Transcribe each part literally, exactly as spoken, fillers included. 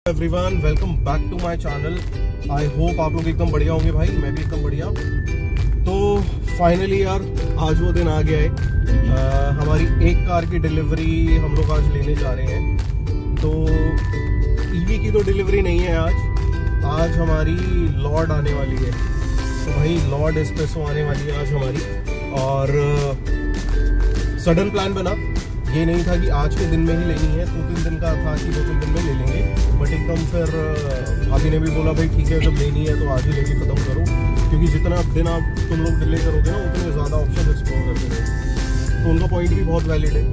Everyone, welcome back to my channel. I hope आप लोग एकदम बढ़िया होंगे भाई, मैं भी एकदम बढ़िया। तो फाइनली यार आज वो दिन आ गया है। हमारी एक कार की डिलीवरी हम लोग आज लेने जा रहे हैं। तो ईवी की तो डिलीवरी नहीं है आज आज हमारी लॉर्ड आने वाली है। तो भाई लॉर्ड एस्प्रेसो आने वाली है आज हमारी। और सडन प्लान बना, ये नहीं था कि आज के दिन में ही लेनी है, दो तीन दिन का था कि दो तीन दिन में ले लेंगे। बट एकदम फिर भाभी ने भी बोला भाई ठीक है, जब लेनी है तो आज ही लेके ख़त्म करो, क्योंकि जितना दिन आप तुम लोग डिले करोगे ना उतने ज़्यादा ऑप्शन एक्सप्लोर करते हैं। तो उनका पॉइंट भी बहुत वैलिड है।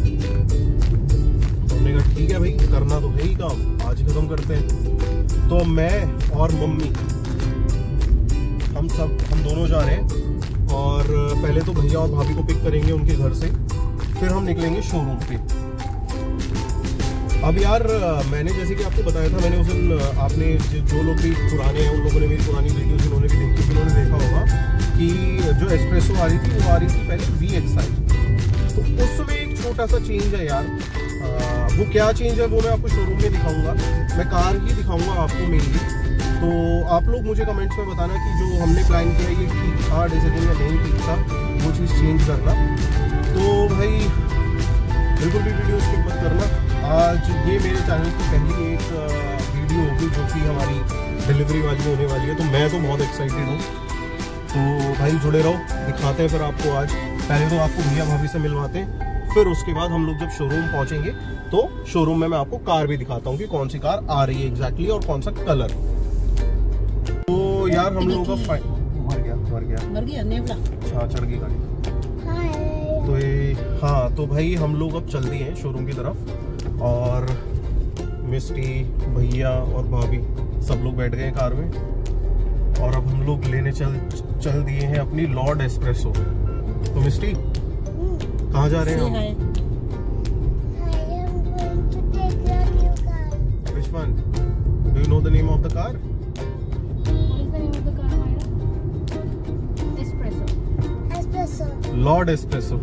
तो हमने कहा ठीक है भाई, करना तो है ही काम, आज ही ख़त्म करते हैं। तो मैं और मम्मी हम सब हम दोनों जा रहे हैं। और पहले तो भैया और भाभी को पिक करेंगे उनके घर से, फिर हम निकलेंगे शोरूम पे। अब यार मैंने जैसे कि आपको बताया था, मैंने उस दिन आपने जो लोग भी पुराने हैं उन लोगों ने मेरी पुरानी वीडियो जिन्होंने भी देखी उन्होंने देखा होगा कि जो एस्प्रेसो आ रही थी वो आ रही थी पहले वी एक्स आई। तो उसमें एक छोटा सा चेंज है यार। आ, वो क्या चेंज है वो मैं आपको शोरूम में दिखाऊंगा, मैं कार ही दिखाऊंगा आपको मेनली। तो आप लोग मुझे कमेंट्स में बताना कि जो हमने प्लान किया ये ठीक था डिसीजन या नहीं ठीक था, वो चीज़ चेंज करना। तो भाई बिल्कुल भी वीडियो स्किप मत करना। आज ये मेरे चैनल की पहली एक वीडियो होगी जो कि हमारी डिलीवरी वाली होने वाली है। तो मैं तो बहुत एक्साइटेड हूँ। तो भाई जुड़े रहो, दिखाते हैं फिर आपको आज। पहले तो आपको भैया भाभी से मिलवाते हैं, फिर उसके बाद हम लोग जब शोरूम पहुँचेंगे तो शोरूम में मैं आपको कार भी दिखाता हूँ कि कौन सी कार आ रही है एग्जैक्टली और कौन सा कलर। तो यार हम लोगों का मर गया मर गया मर गया नेवला। हाँ चढ़ गई गाड़ी। तो ये हाँ तो भाई हम लोग अब चल दिए हैं शोरूम की तरफ। और मिस्टी भैया और भाभी सब लोग बैठ गए हैं कार में। और अब हम लोग लेने चल चल दिए हैं अपनी लॉर्ड एस्प्रेसो। तो मिस्टी कहाँ जा रहे हैं हम? Which one? Do you know the name of the car? Lord Espresso.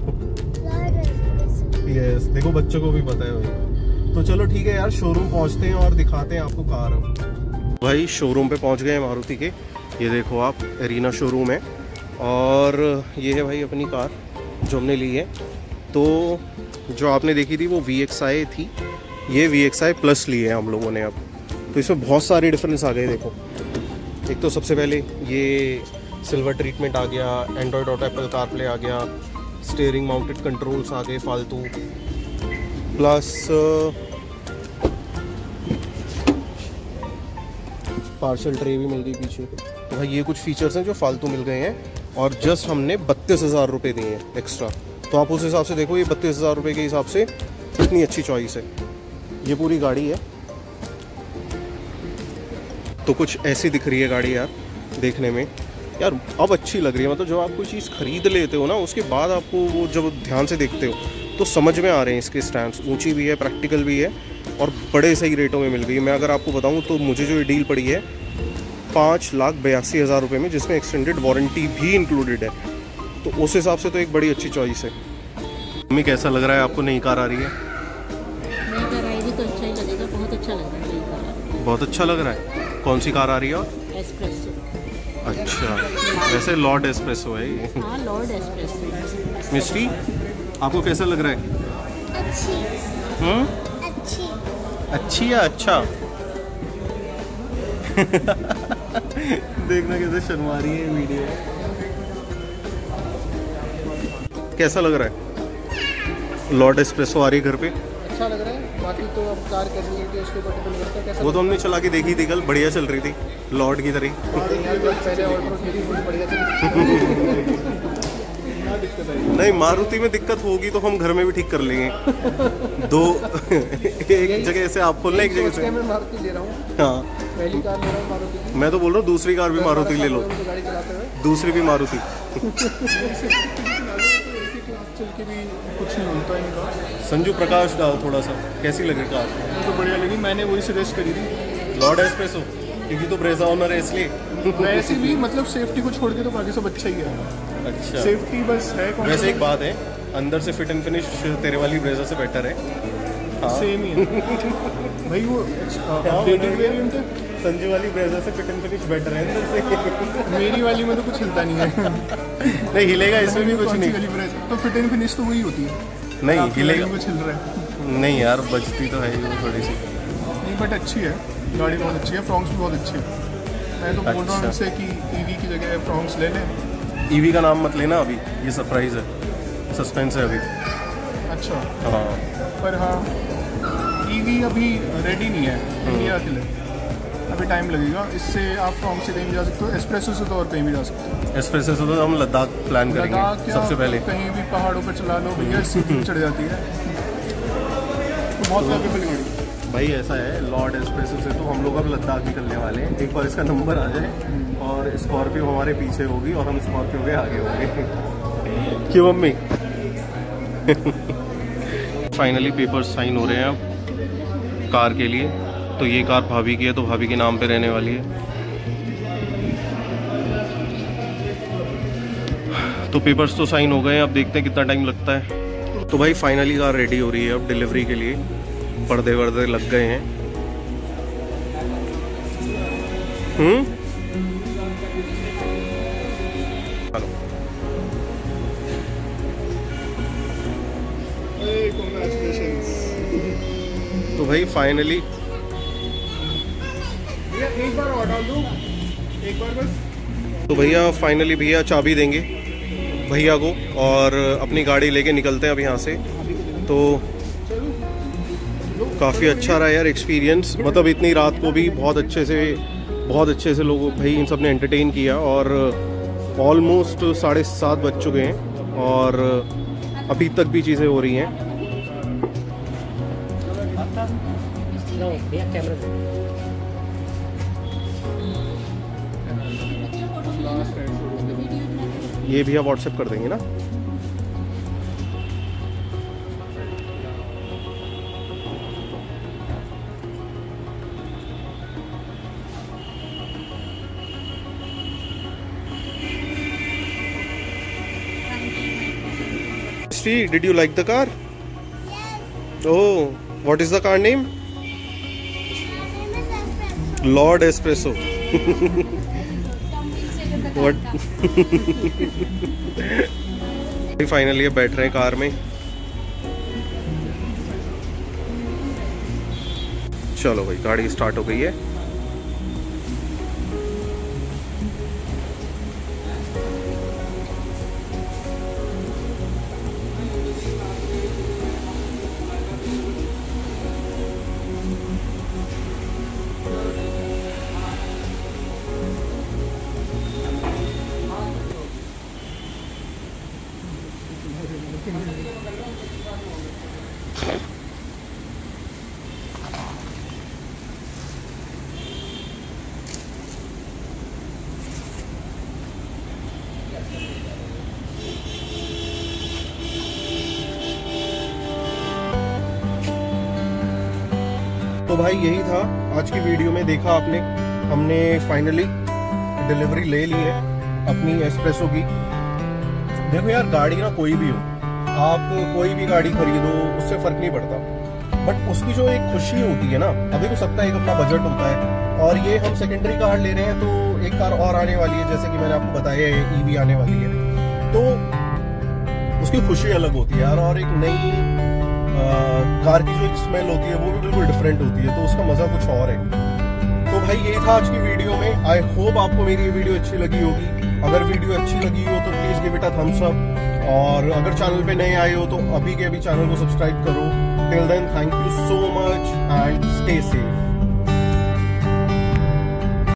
Yes, देखो बच्चों को भी पता है भाई। तो चलो ठीक है यार, शोरूम पहुंचते हैं और दिखाते हैं आपको कार। भाई शोरूम पे पहुंच गए हैं मारुति के। ये देखो आप, एरिना शोरूम है। और ये है भाई अपनी कार जो हमने ली है। तो जो आपने देखी थी वो वी एक्स आई थी, ये वी एक्स आई प्लस ली है हम लोगों ने अब। तो इसमें बहुत सारे डिफरेंस आ गए। देखो एक तो सबसे पहले ये सिल्वर ट्रीटमेंट आ गया, एंड्रॉयड ऑटो एप्पल कारप्ले आ गया, स्टीयरिंग माउंटेड कंट्रोल्स आ गए फालतू, प्लस पार्सल ट्रे भी मिल गई पीछे। तो भाई ये कुछ फीचर्स हैं जो फालतू मिल गए हैं। और जस्ट हमने बत्तीस हज़ार रुपये दिए हैं एक्स्ट्रा। तो आप उस हिसाब से देखो, ये बत्तीस हज़ार रुपये के हिसाब से कितनी अच्छी चॉइस है। ये पूरी गाड़ी है। तो कुछ ऐसी दिख रही है गाड़ी यार देखने में। यार अब अच्छी लग रही है। मतलब जब आप कोई चीज़ खरीद लेते हो ना, उसके बाद आपको वो जब ध्यान से देखते हो तो समझ में आ रहे हैं इसके स्टैंड्स। ऊंची भी है, प्रैक्टिकल भी है और बड़े सही रेटों में मिल गई। मैं अगर आपको बताऊं तो मुझे जो ये डील पड़ी है पाँच लाख बयासी हज़ार रुपये में, जिसमें एक्सटेंडेड वारंटी भी इंक्लूडेड है। तो उस हिसाब से तो एक बड़ी अच्छी चॉइस है। मम्मी कैसा लग रहा है आपको नई कार आ रही है? नई कार आएगी तो अच्छा ही लगेगा, बहुत अच्छा लग रहा है नई कार। बहुत अच्छा लग रहा है। कौन सी कार आ रही है? और एस्प्रेसो। अच्छा, वैसे लॉर्ड एस्प्रेसो है ये। हाँ लॉर्ड एस्प्रेसो। मिस्टी आपको कैसा लग रहा है? अच्छी। हम्म अच्छी। अच्छी या अच्छा? देखना कैसे शर्मा रही है वीडियो। कैसा लग रहा है? लॉर्ड एस्प्रेसो आ रही है घर पे। अच्छा लग रहा है। बाकी तो अब कार कैसी है उसके ऊपर डिपेंड करता है कैसा। वो तो हमने चला के देखी थी कल, बढ़िया चल रही थी, लॉर्ड की तरह। पहले ऑर्डर मेरी बहुत बढ़िया चली। नहीं, मारुति में दिक्कत होगी तो हम घर में भी ठीक कर लेंगे। दो एक जगह से आप खोलना, एक जगह से मैं मारुति ले रहा हूँ। हाँ पहली कार ले रहा हूँ मारुति की। मैं तो बोल रहा हूँ दूसरी कार भी मारुति ले लो, गाड़ी चलाते हुए दूसरी भी मारुति। चल के भी कुछ नहीं होता इनका। संजू प्रकाश डाल थोड़ा सा, कैसी लगी कार? तो बढ़िया लगी, मैंने वही सजेस्ट करी थी लॉर्ड एस्प्रेसो, क्योंकि तो ब्रेजा ओनर है इसलिए। वैसे भी मतलब सेफ्टी को छोड़ के तो बाकी सब अच्छा ही है। अच्छा, सेफ्टी बस है। वैसे एक बात है, अंदर से फिट एंड फिनिश तेरे वाली ब्रेजा से बेटर है। सेम ही है भाई। वो अपडेटेड वेरिएंट है। संजू वाली ब्रेजा से फिट एंड फिनिश बेटर है अंदर से। मेरी वाली में तो कुछ हिलता नहीं है। नहीं हिलेगा इसमें भी कुछ नहीं। तो फिट एंड फिनिश तो वही होती है। नहीं हिलेगा कुछ हिल रहा है। नहीं यार बचती तो है ही वो थोड़ी सी। नहीं बट अच्छी है गाड़ी, बहुत अच्छी है। फ्रॉन्क्स भी बहुत अच्छे हैं। मैं तो बोल रहा हूँ उनसे कि ईवी की जगह फ्रॉन्क्स ले लें। ईवी का नाम मत लेना अभी, ये सरप्राइज है, सस्पेंस है अभी। अच्छा हाँ पर हाँ ईवी अभी रेडी नहीं है इंडिया के लिए, अभी टाइम लगेगा। इससे आप फ्रॉन्क्स से कहीं भी जा सकते हो, एस्प्रेसो से तो और कहीं भी जा सकते हो। एस्प्रेसो से तो हम लद्दाख प्लान करेंगे लद्दाख सबसे पहले। कहीं भी पहाड़ों पर चला लो भैया, सीधी चढ़ जाती है। तो बहुत कैपेबल गाड़ी भाई। ऐसा है लॉर्ड एस्प्रेसो से तो हम लोग अब लद्दाख निकलने वाले हैं। एक बार इसका नंबर आ जाए और स्कॉर्पियो हमारे पीछे होगी और हम स्कॉर्पियो के आगे होंगे। क्यों मम्मी? फाइनली पेपर साइन हो रहे हैं अब कार के लिए। तो ये कार भाभी की है तो भाभी के नाम पे रहने वाली है। तो पेपर्स तो साइन हो गए हैं, अब देखते हैं कितना टाइम लगता है। तो भाई फाइनली कार रेडी हो रही है अब डिलीवरी के लिए। पर्दे वर्दे लग गए हैं। हम्म हेलो तो भाई फाइनली एक बार और डाल दूं, एक बार बस। तो भैया फाइनली भैया चाबी देंगे भैया को और अपनी गाड़ी लेके निकलते हैं अब यहाँ से। तो काफ़ी अच्छा रहा यार एक्सपीरियंस। मतलब इतनी रात को भी बहुत अच्छे से बहुत अच्छे से लोग भाई इन सब ने एंटरटेन किया। और ऑलमोस्ट साढ़े सात बज चुके हैं और अभी तक भी चीज़ें हो रही हैं। ये भी आप व्हाट्सएप कर देंगे ना? Did you like the car? Yes. Oh, what is the car name? Lord Espresso. What? Finally अब बैठ रहे हैं कार में। चलो भाई गाड़ी स्टार्ट हो गई है। तो भाई यही था आज की वीडियो में। देखा आपने, हमने फाइनली डिलीवरी ले ली है अपनी एस्प्रेसो की। देखो यार गाड़ी ना कोई भी हो, आप कोई भी गाड़ी खरीदो उससे फर्क नहीं पड़ता, बट उसकी जो एक खुशी होती है ना, अभी तो सबका एक अपना बजट होता है। और ये हम सेकेंडरी कार ले रहे हैं तो एक कार और आने वाली है, जैसे कि मैंने आपको बताया ईवी आने वाली है, तो उसकी खुशी अलग होती है यार। और एक नई कार की जो एक स्मेल होती है वो भी बिल्कुल डिफरेंट होती है, तो उसका मजा कुछ और है। तो भाई ये था आज की वीडियो में। आई होप आपको मेरी ये वीडियो अच्छी लगी होगी। अगर वीडियो अच्छी लगी हो तो please give it a thumbs up, और अगर चैनल पे नए आए हो तो अभी के अभी चैनल को सब्सक्राइब करो। Till then thank you so much and stay safe.